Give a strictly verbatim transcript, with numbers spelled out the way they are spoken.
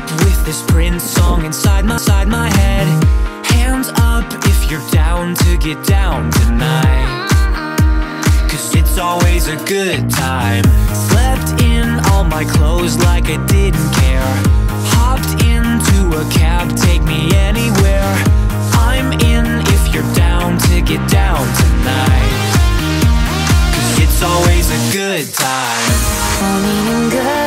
with this Prince song inside my, inside my head. Hands up if you're down to get down tonight, 'cause it's always a good time. Slept in all my clothes like I didn't care. Hopped into a cab, take me anywhere. I'm in if you're down to get down tonight, 'cause it's always a good time. Morning and good